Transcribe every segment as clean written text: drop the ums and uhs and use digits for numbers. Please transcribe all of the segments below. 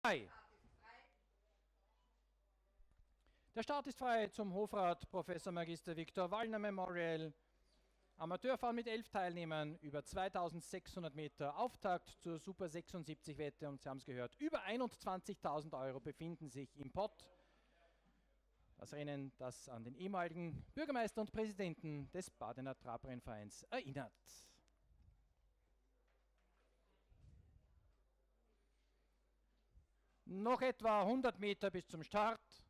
Der Start ist frei zum Hofrat Professor Magister Viktor Wallner Memorial. Amateurfahren mit 11 Teilnehmern über 2600 Meter. Auftakt zur Super 76 Wette und Sie haben es gehört, über 21.000 € befinden sich im Pott. Das Rennen, das an den ehemaligen Bürgermeister und Präsidenten des Badener Trabrennvereins erinnert. Noch etwa 100 Meter bis zum Start.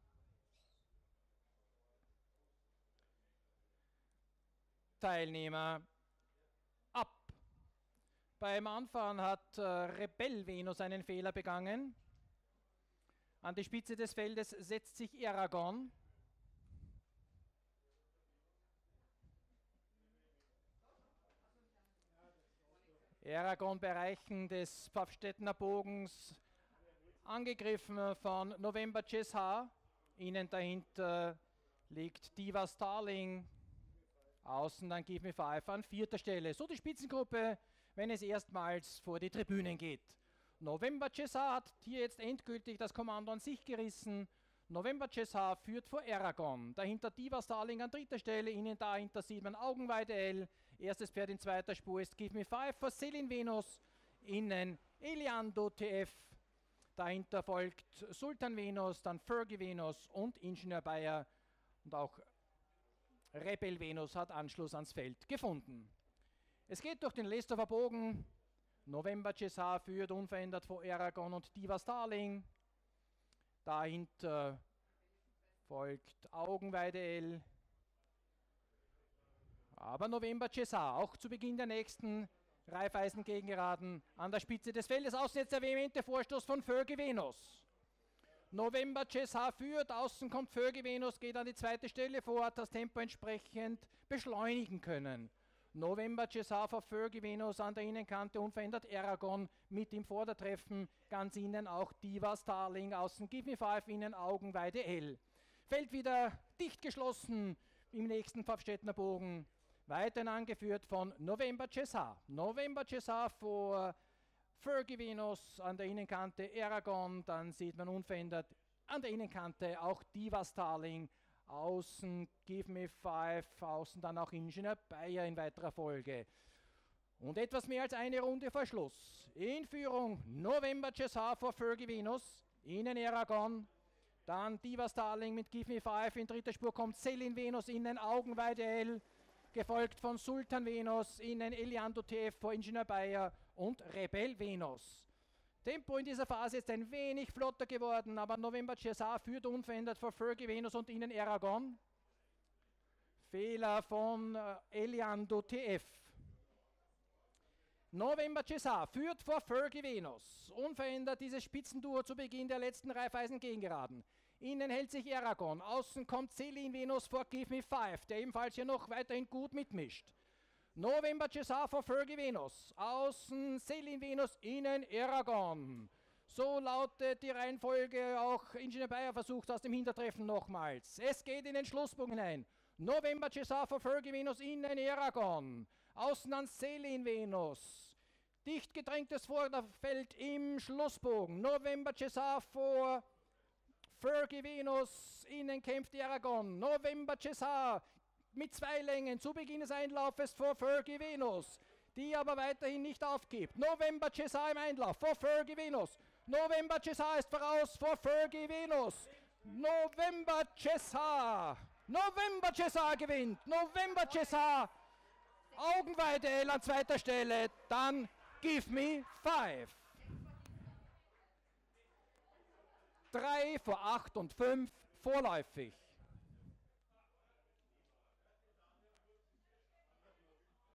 Teilnehmer ab. Beim Anfahren hat Rebell Venus einen Fehler begangen. An die Spitze des Feldes setzt sich Aragon. Aragon Bereichen des Pfaffstädtener Bogens angegriffen von November Cesar. Ihnen dahinter liegt Diva Starling. Außen dann Give Me Five an 4. Stelle. So die Spitzengruppe, wenn es erstmals vor die Tribünen geht. November Cesar hat hier jetzt endgültig das Kommando an sich gerissen. November Cesar führt vor Aragon. Dahinter Diva Starling an 3. Stelle. Ihnen dahinter sieht man Augenweide L. Erstes Pferd in 2. Spur ist Give Me Five vor Selin Venus. Innen Eliando TF. Dahinter folgt Sultan Venus, dann Fergie Venus und Ingenieur Bayer. Und auch Rebell Venus hat Anschluss ans Feld gefunden. Es geht durch den Lesdorfer Bogen. November Cesar führt unverändert vor Aragon und Diva Starling. Dahinter folgt Augenweide L. Aber November Cesar auch zu Beginn der nächsten Raiffeisen Gegengeraden an der Spitze des Feldes. Außen jetzt der vehemente Vorstoß von Fergie Venus. November Cesar führt, außen kommt Fergie Venus, geht an die 2. Stelle vor, hat das Tempo entsprechend beschleunigen können. November Cesar vor Fergie Venus an der Innenkante, unverändert Aragon mit im Vordertreffen, ganz innen auch Diva Starling, außen Give Me Five, innen Augenweide L. Feld wieder dicht geschlossen im nächsten Pfaffstädtener Bogen, weiterhin angeführt von November Cesar. November Cesar vor Fergie Venus an der Innenkante, Aragon, dann sieht man unverändert an der Innenkante auch Diva Starling, außen Give Me Five, außen dann auch Ingenieur Bayer in weiterer Folge. Und etwas mehr als eine Runde vor Schluss. In Führung November Cesar vor Fergie Venus, innen Aragon, dann Diva Starling mit Give Me Five, in 3. Spur kommt Selin Venus, innen Augenweide L, gefolgt von Sultan Venus, innen Eliando TF vor Ingenieur Bayer und Rebell Venus. Tempo in dieser Phase ist ein wenig flotter geworden, aber November Cesar führt unverändert vor Fergie Venus und innen Aragon. Fehler von Eliando TF. November Cesar führt vor Fergie Venus. Unverändert dieses Spitzenduo zu Beginn der letzten Raiffeisen Gegengeraden. Innen hält sich Aragon, außen kommt Selin Venus vor Give Me Five, der ebenfalls hier noch weiterhin gut mitmischt. November Cesar vor Fergie Venus, außen Selin Venus, innen Aragon. So lautet die Reihenfolge, auch Ingenieur Bayer versucht aus dem Hintertreffen nochmals. Es geht in den Schlussbogen hinein. November Cesar vor Fergie Venus, innen Aragon. Außen an Selin Venus. Dicht gedrängtes Vorderfeld im Schlussbogen. November Cesar vor Fergie Venus, innen kämpft Aragon. November Cesar mit 2 Längen zu Beginn des Einlaufes vor Fergie Venus, die aber weiterhin nicht aufgibt. November Cesar im Einlauf vor Fergie Venus. November Cesar ist voraus vor Fergie Venus. November Cesar. November Cesar gewinnt. November Cesar. Augenweide L an 2. Stelle. Dann Give Me Five. 3 vor 8 und 5 vorläufig.